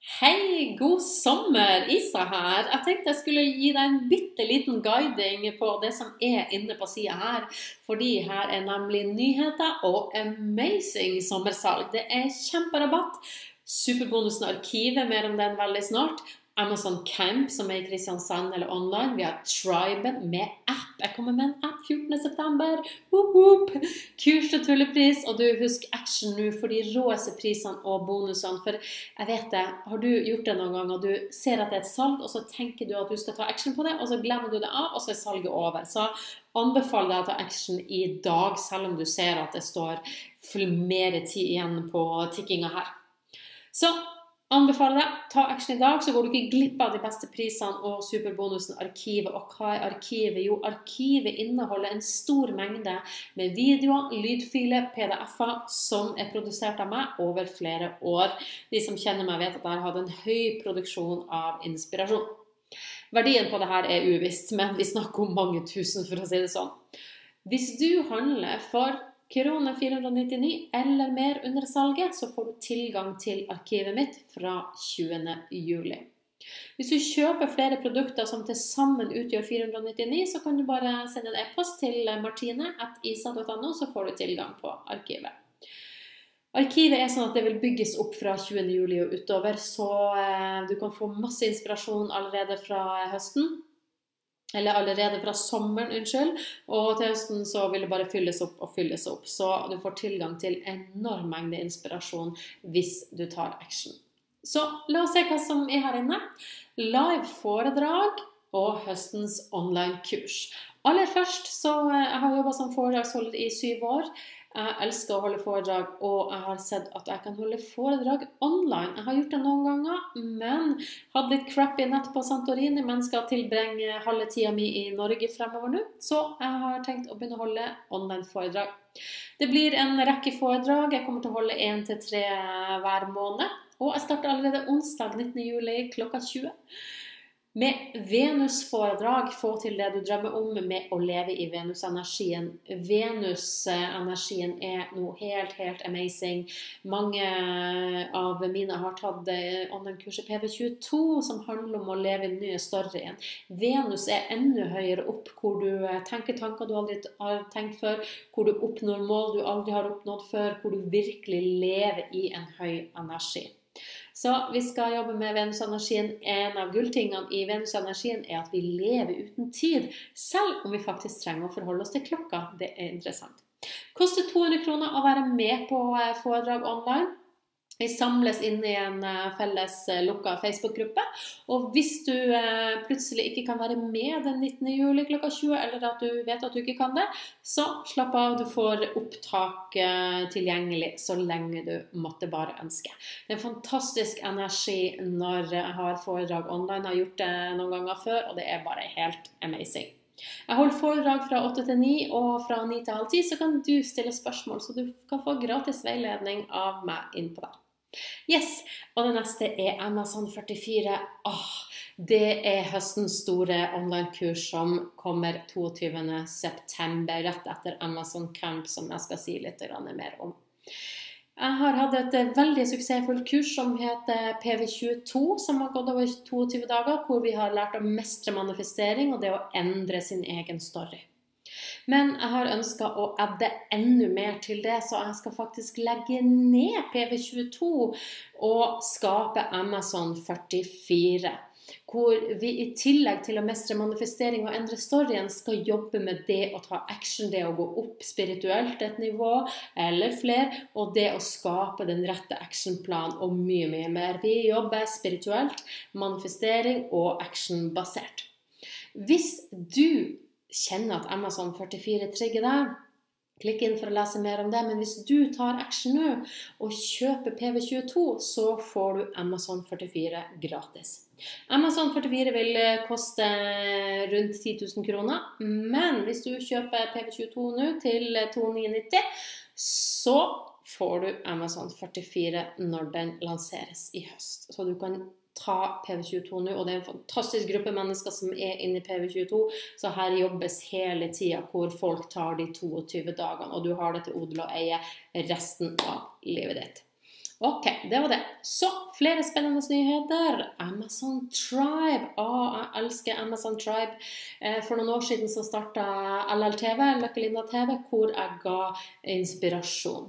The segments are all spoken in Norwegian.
Hei, god sommer, Isa her. Jeg tenkte jeg skulle gi deg en bitte liten guiding på det som er inne på siden her. Fordi her er nemlig nyheter og amazing sommersalg. Det er kjemperabatt. Superbonusen Arkivet, mer om den veldig snart. Amazon Camp, som er i Kristiansand eller online. Vi har Triben med app. Jeg kommer med en app 14. september. Kurs til tullepris, og du husk action nå for de råeste prisene og bonusene. For jeg vet det, har du gjort det noen gang, og du ser at det er et salg, og så tenker du at du skal ta action på det, og så glemmer du det av, og så er salget over. Så anbefaler deg å ta action i dag, selv om du ser at det står mer tid igjen på tikkinga her. Så anbefaler deg, ta action i dag, så går du ikke glipp av de beste prisene og superbonusen Arkivet. Og hva er Arkivet? Jo, Arkivet inneholder en stor mengde med videoer, lydfiler, PDF-er som er produsert av meg over flere år. De som kjenner meg vet at jeg har hatt en høy produksjon av inspirasjon. Verdien på dette er uvisst, men vi snakker om mange tusen for å si det sånn. Hvis du handler for kroner 499 eller mer under salget, så får du tilgang til arkivet mitt fra 20. juli. Hvis du kjøper flere produkter som til sammen utgjør 499, så kan du bare sende en e-post til martine@isa.no, så får du tilgang på arkivet. Arkivet er sånn at det vil bygges opp fra 20. juli og utover, så du kan få masse inspirasjon allerede fra høsten. Eller allerede fra sommeren, og til høsten så vil det bare fylles opp og fylles opp. Så du får tilgang til enorm mengde inspirasjon hvis du tar action. Så la oss se hva som er her inne. Live foredrag og høstens online kurs. Aller først så jeg har jobbet som foredragsholder i 7 år. Jeg elsker å holde foredrag, og jeg har sett at jeg kan holde foredrag online. Jeg har gjort det noen ganger, men hadde litt crappy nett på Santorini, men skal tilbringe halve tida mi i Norge fremover nå. Så jeg har tenkt å begynne å holde online foredrag. Det blir en rekke foredrag. Jeg kommer til å holde 1 til 3 hver måned. Og jeg starter allerede onsdag 19. juli klokka 20. Med Venus-foredrag, få til det du drømmer om med å leve i Venus-energien. Venus-energien er noe helt amazing. Mange av mine har tatt online-kurset PV22, som handler om å leve i den nye storyen. Venus er enda høyere opp, hvor du tenker tanker du aldri har tenkt før, hvor du oppnår mål du aldri har oppnådd før, hvor du virkelig lever i en høy energi. Så vi skal jobbe med Venus-energien. En av gulltingene i Venus-energien er at vi lever uten tid, selv om vi faktisk trenger å forholde oss til klokka. Det er interessant. Koster 200 kroner å være med på foredrag online. Vi samles inn i en felles lukket Facebook-gruppe, og hvis du plutselig ikke kan være med den 19. juli klokka 20, eller at du vet at du ikke kan det, så slapp av, du får opptak tilgjengelig så lenge du måtte bare ønske. Det er en fantastisk energi når jeg har foredrag online. Jeg har gjort det noen ganger før, og det er bare helt amazing. Jeg holder foredrag fra 8 til 9, og fra 9 til halv 10 så kan du stille spørsmål, så du kan få gratis veiledning av meg inn på det. Yes, og det neste er Amazon 44. Det er høstens store online-kurs som kommer 22. september, rett etter Amazon Camp, som jeg skal si litt mer om. Jeg har hatt et veldig suksessfullt kurs som heter PV22, som har gått over 22 dager, hvor vi har lært å mestre manifestering og det å endre sin egen story. Men jeg har ønsket å adde enda mer til det, så jeg skal faktisk legge ned PV22 og skape Amazon 44. Hvor vi i tillegg til å mestre manifestering og endre storyen skal jobbe med det å ta action, det å gå opp spirituelt et nivå eller flere, og det å skape den rette actionplanen og mye mer. Vi jobber spirituelt, manifestering og actionbasert. Hvis du kjenner at Amazon 44 trigger deg, klikk inn for å lese mer om det, men hvis du tar action nå og kjøper PV22, så får du Amazon 44 gratis. Amazon 44 vil koste rundt 10 000 kroner, men hvis du kjøper PV22 nå til 2990, så får du Amazon 44 når den lanseres i høst. Så du kan ta PV22 nå, og det er en fantastisk gruppe mennesker som er inne i PV22, så her jobbes hele tiden hvor folk tar de 22 dagene, og du har det til odel og eie resten av livet ditt. Ok, det var det. Så, flere spennende nyheter. Amazon Tribe. Jeg elsker Amazon Tribe. For noen år siden så startet LLTV, Løkkelinda TV, hvor jeg ga inspirasjon.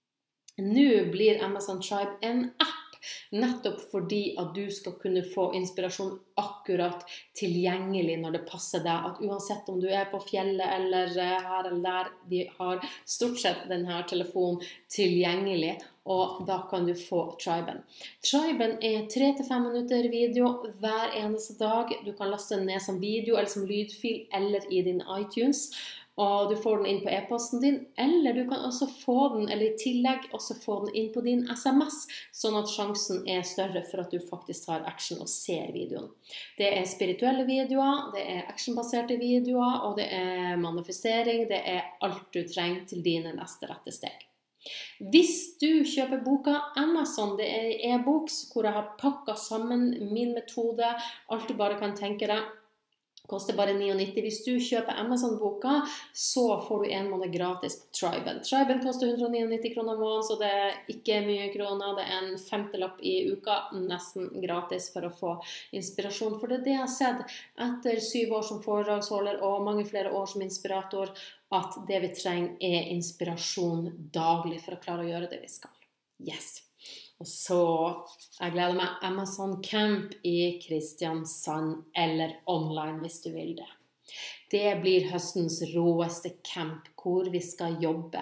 Nå blir Amazon Tribe en app. Nettopp fordi at du skal kunne få inspirasjon akkurat tilgjengelig når det passer deg. At uansett om du er på fjellet eller her eller der, de har stort sett denne telefonen tilgjengelig. Og da kan du få Triben. Triben er 3-5 minutter video hver eneste dag. Du kan laste den ned som video eller som lydfil eller i din iTunes. Og du får den inn på e-posten din, eller du kan også få den, eller i tillegg også få den inn på din SMS, sånn at sjansen er større for at du faktisk tar action og ser videoen. Det er spirituelle videoer, det er actionbaserte videoer, og det er manifestering, det er alt du trenger til dine neste rette steg. Hvis du kjøper boka Amazon, det er e-bok hvor jeg har pakket sammen min metode, alt du bare kan tenke deg, koster bare 99. Hvis du kjøper Amazon-boka, så får du en måned gratis på Triben. Triben koster 199 kroner måneden, så det er ikke mye kroner. Det er en 50-lapp i uka, nesten gratis for å få inspirasjon. For det er det jeg har sett etter 7 år som foredragsholder og mange flere år som inspirator, at det vi trenger er inspirasjon daglig for å klare å gjøre det vi skal. Yes! Og så, jeg gleder meg Amazon Camp i Kristiansand, eller online hvis du vil det. Det blir høstens råeste camp, hvor vi skal jobbe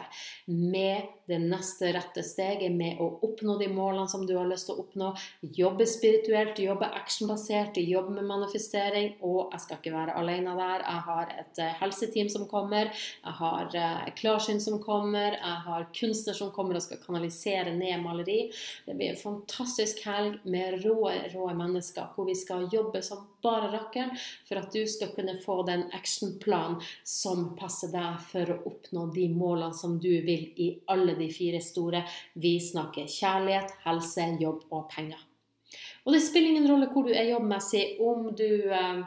med det neste rette steget, med å oppnå de målene som du har lyst til å oppnå, jobbe spirituelt, jobbe actionbasert, jobbe med manifestering, og jeg skal ikke være alene der. Jeg har et helseteam som kommer, jeg har klarsyn som kommer, jeg har kunstner som kommer og skal kanalisere ned maleri. Det blir en fantastisk helg med rå mennesker, hvor vi skal jobbe som bare rakkeren, for at du skal kunne få den actionplan som passer deg for å oppnå de målene som du vil i alle de 4 store. Vi snakker kjærlighet, helse, jobb og penger. Og det spiller ingen rolle hvor du er jobbmessig, om du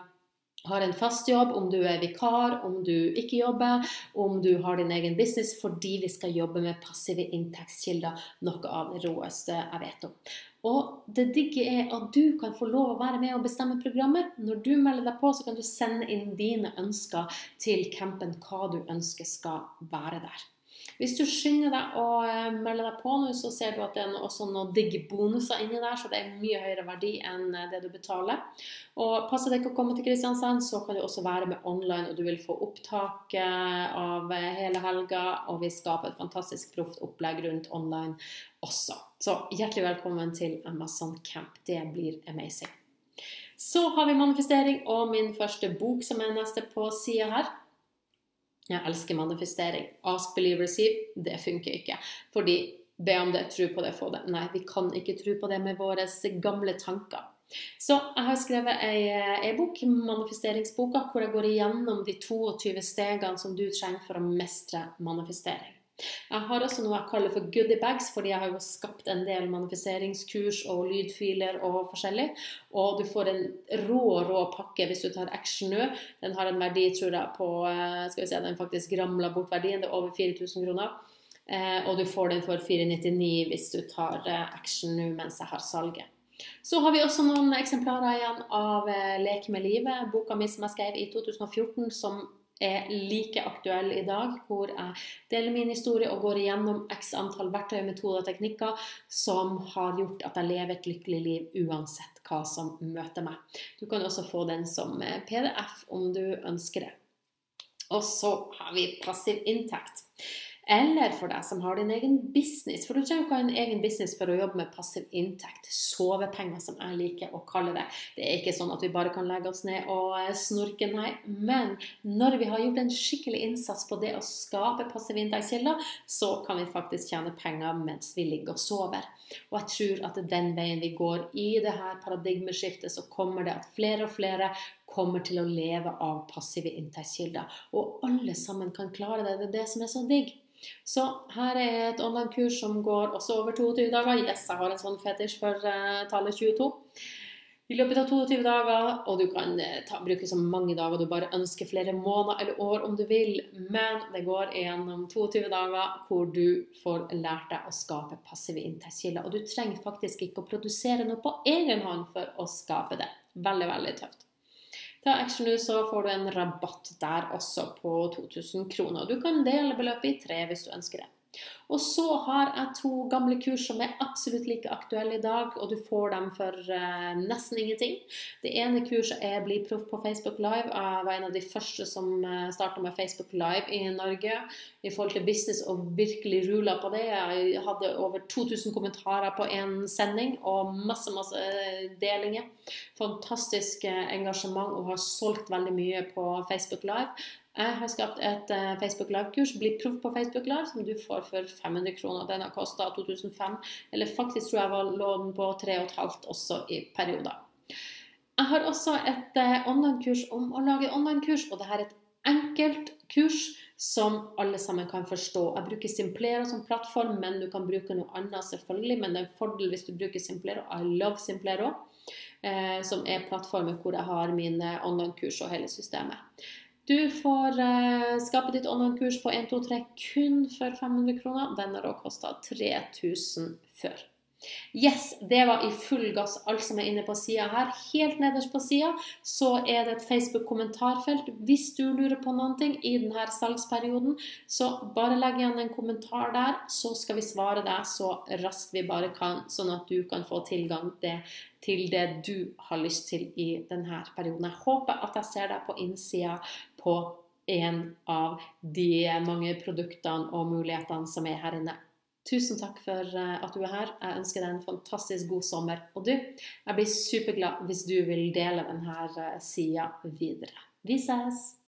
har en fast jobb, om du er vikar, om du ikke jobber, om du har din egen business, fordi vi skal jobbe med passive inntektskilder, noe av det råeste jeg vet om. Og det digge er at du kan få lov å være med og bestemme programmet. Når du melder deg på, så kan du sende inn dine ønsker til campen, hva du ønsker skal være der. Hvis du skynder deg å melde deg på nå, så ser du at det er også noen digge bonuser inni der, så det er mye høyere verdi enn det du betaler. Og passer det ikke å komme til Kristiansand, så kan du også være med online, og du vil få opptak av hele helga, og vi skaper et fantastisk proft opplegg rundt online også. Så hjertelig velkommen til Amazon Camp, det blir amazing. Så har vi manifestering og min første bok som er neste på siden her. Jeg elsker manifestering. Ask, believe, receive. Det funker ikke. Fordi be om det, tro på det, få det. Nei, vi kan ikke tro på det med våre gamle tanker. Så jeg har skrevet en e-bok, manifesteringsboka, hvor jeg går igjennom de 22 stegene som du trenger for å mestre manifestering. Jeg har også noe jeg kaller for goodie bags, fordi jeg har jo skapt en del manifesteringskurs og lydfiler og forskjellig. Og du får en rå pakke hvis du tar action nå. Den har en verdi, tror jeg, på, skal vi se, den faktisk ramlet bort verdien, det er over 4000 kroner. Og du får den for 499 hvis du tar action nå mens jeg har salget. Så har vi også noen eksemplarer igjen av Lek med livet, boka mi som jeg skrev i 2014, som er like aktuell i dag, hvor jeg deler min historie og går igjennom x antall verktøy, metoder og teknikker som har gjort at jeg lever et lykkelig liv uansett hva som møter meg. Du kan også få den som PDF om du ønsker det. Og så har vi passiv inntekt. Eller for deg som har din egen business, for du trenger ikke ha en egen business for å jobbe med passiv inntekt, sovepenger som jeg liker å kalle det. Det er ikke sånn at vi bare kan legge oss ned og snorke, nei, men når vi har gjort en skikkelig innsats på det å skape passiv inntektskilder, så kan vi faktisk tjene penger mens vi ligger og sover. Og jeg tror at den veien vi går i det her paradigmeskiftet, så kommer det at flere og flere kommer til å leve av passive inntektskilder. Og alle sammen kan klare det, det er det som er så digg. Så her er et online-kurs som går også over 22 dager. Yes, jeg har en sånn fetisj for tallet 22. i løpet av 22 dager, og du kan bruke så mange dager du bare ønsker, flere måneder eller år om du vil, men det går gjennom 22 dager hvor du får lært deg å skape passive inntektskilder, og du trenger faktisk ikke å produsere noe på egen hånd for å skape det. Veldig, veldig tøft. Ta Action nå, så får du en rabatt der også på 2000 kroner. Du kan dele beløpet i 3 hvis du ønsker det. Og så har jeg 2 gamle kurs som absolutt like aktuelle i dag, og du får dem for nesten ingenting. Det ene kurset Bli proff på Facebook Live. Jeg var en av de første som startet med Facebook Live i Norge i forhold til business, og virkelig rulet på det. Jeg hadde over 2000 kommentarer på en sending, og masse delinger. Fantastisk engasjement, og har solgt veldig mye på Facebook Live. Jeg har skapt et Facebook Live-kurs, Bli proff på Facebook Live, som du får for 500 kroner. Den har kostet 2005, eller faktisk tror jeg lå den på 3,5 også i perioder. Jeg har også et online-kurs om å lage online-kurs, og dette et enkelt kurs som alle sammen kan forstå. Jeg bruker Simplero som plattform, men du kan bruke noe annet selvfølgelig, men det en fordel hvis du bruker Simplero. I love Simplero, som plattformen hvor jeg har mine online-kurs og hele systemet. Du får skape ditt online-kurs på 1, 2, 3 kun for 500 kroner. Den har også kostet 3000 før. Yes, det var i full gass alt som inne på siden her. Helt nederst på siden så det et Facebook-kommentarfelt. Hvis du lurer på noen ting i denne salgsperioden, så bare legg igjen en kommentar der, så skal vi svare deg så raskt vi bare kan, sånn at du kan få tilgang til det du har lyst til i denne perioden. Jeg håper at jeg ser deg på innsiden på en av de mange produktene og mulighetene som her inne. Tusen takk for at du her. Jeg ønsker deg en fantastisk god sommer. Og du, jeg blir superglad hvis du vil dele denne siden videre. Vi ses!